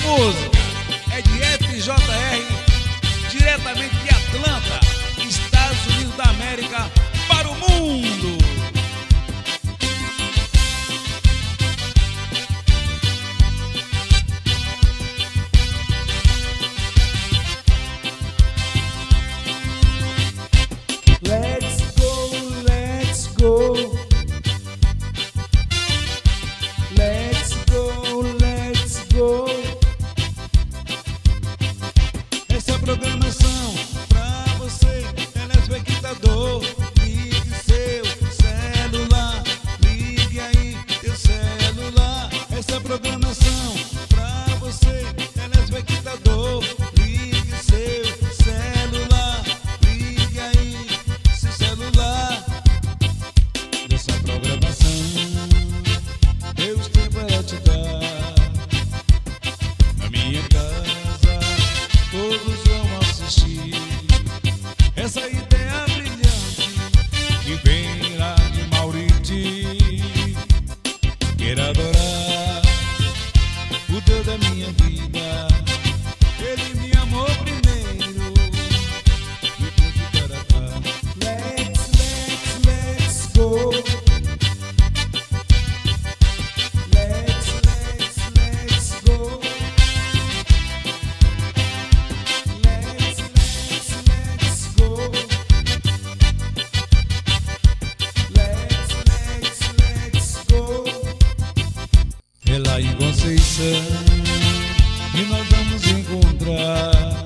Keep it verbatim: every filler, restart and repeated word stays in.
música é de F J R, diretamente de Atlanta, Estados Unidos da América, para o mundo. Let's go, let's go. Let's go, let's go. Essa é a programação pra você, telespectador. Ligue seu celular, ligue aí teu celular. Essa é a programação pra você, telespectador. Ligue seu celular, ligue aí seu celular. Essa programação Deus tem para te dar. Na minha casa todos vão assistir essa ideia brilhante que vem lá de Mauriti. Quero adorar o Deus da minha vida. Ele me amou primeiro e tudo para cá. Let's, let's, let's go. Let's, let's, let's go. Let's, let's, let's go. Let's, let's, let's go. É lá em Conceição que nós vamos encontrar